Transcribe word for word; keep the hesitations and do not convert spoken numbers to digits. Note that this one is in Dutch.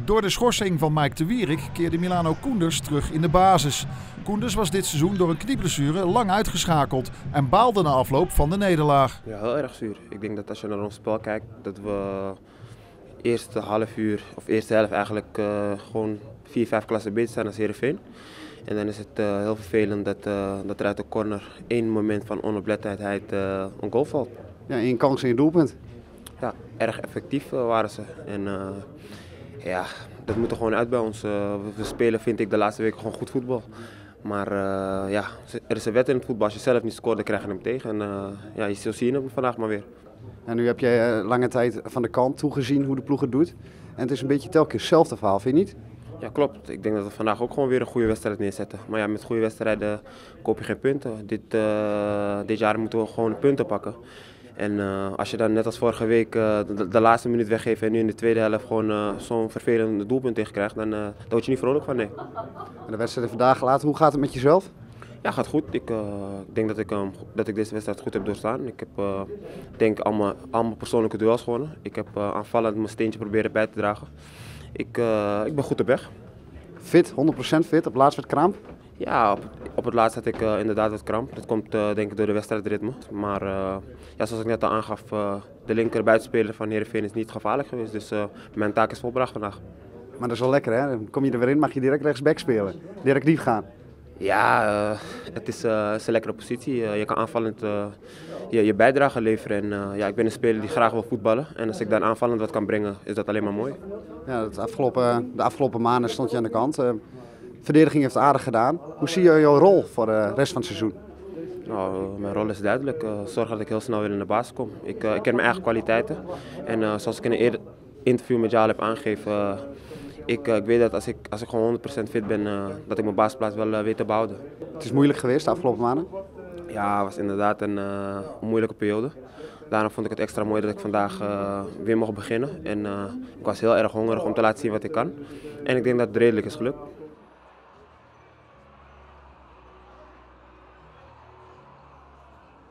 Door de schorsing van Mike de Wierik keerde Milano Koenders terug in de basis. Koenders was dit seizoen door een knieblessure lang uitgeschakeld en baalde na afloop van de nederlaag. Ja, heel erg zuur. Ik denk dat als je naar ons spel kijkt, dat we eerste half uur, of eerste helft eigenlijk uh, gewoon vier, vijf klassen beter zijn dan Heerenveen. En dan is het uh, heel vervelend dat, uh, dat er uit de corner één moment van onoplettendheid uh, een goal valt. Ja, één kans in je doelpunt. Ja, erg effectief uh, waren ze. En uh, ja, dat moet er gewoon uit bij ons. Uh, we spelen, vind ik, de laatste weken gewoon goed voetbal. Maar uh, ja, er is een wet in het voetbal. Als je zelf niet scoort, dan krijg je hem tegen. En uh, ja, zo zie je hem vandaag maar weer. En nu heb je uh, lange tijd van de kant toegezien hoe de ploeg het doet. En het is een beetje telkens hetzelfde verhaal, vind je niet? Ja, klopt. Ik denk dat we vandaag ook gewoon weer een goede wedstrijd neerzetten. Maar ja, met goede wedstrijden koop je geen punten. Dit, uh, dit jaar moeten we gewoon punten pakken. En uh, als je dan net als vorige week uh, de, de laatste minuut weggeeft en nu in de tweede helft gewoon uh, zo'n vervelend doelpunt tegenkrijgt, dan uh, daar word je niet vrolijk van, nee. En de wedstrijd vandaag later, hoe gaat het met jezelf? Ja, gaat goed. Ik uh, denk dat ik, um, dat ik deze wedstrijd goed heb doorstaan. Ik heb uh, denk allemaal, allemaal persoonlijke duels gewonnen. Ik heb uh, aanvallend mijn steentje proberen bij te dragen. Ik, uh, ik ben goed op weg. Fit, honderd procent fit, op laatst werd kramp? Ja, op, op het laatst had ik uh, inderdaad wat kramp. Dat komt uh, denk ik door de wedstrijdritme. Maar uh, ja, zoals ik net al aangaf, uh, de linker buitenspeler van Heerenveen is niet gevaarlijk geweest. Dus uh, mijn taak is volbracht vandaag. Maar dat is wel lekker, hè? Dan kom je er weer in, mag je direct rechtsback spelen. Direct diep gaan. Ja, uh, het is, uh, is een lekkere positie. Uh, je kan aanvallend uh, je, je bijdrage leveren. En, uh, ja, ik ben een speler die graag wil voetballen. En als ik dan aanvallend wat kan brengen, is dat alleen maar mooi. Ja, het afgelopen, de afgelopen maanden stond je aan de kant. Uh, verdediging heeft aardig gedaan. Hoe zie je jouw rol voor de rest van het seizoen? Nou, mijn rol is duidelijk. Uh, zorg dat ik heel snel weer in de basis kom. Ik, uh, ik ken mijn eigen kwaliteiten. En uh, zoals ik in een eerder interview met jou heb aangegeven, uh, ik, uh, ik weet dat als ik, als ik gewoon honderd procent fit ben, uh, dat ik mijn basisplaats wel uh, weet te behouden. Het is moeilijk geweest de afgelopen maanden? Ja, het was inderdaad een, uh, een moeilijke periode. Daarom vond ik het extra mooi dat ik vandaag uh, weer mocht beginnen. En uh, ik was heel erg hongerig om te laten zien wat ik kan. En ik denk dat het redelijk is gelukt.